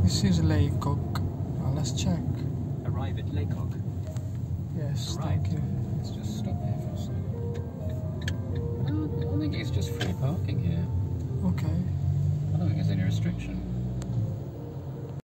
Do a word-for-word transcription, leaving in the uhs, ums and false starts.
This is Lacock. Well, let's check. Arrive at Lacock. Yes, Right. thank you. Let's just stop here for a second. Uh, I think it's just free parking here. Okay. I don't think there's any restriction.